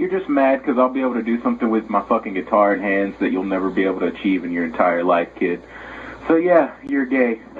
you're just mad because I'll be able to do something with my fucking guitar in hands that you'll never be able to achieve in your entire life, kid. So yeah, you're gay.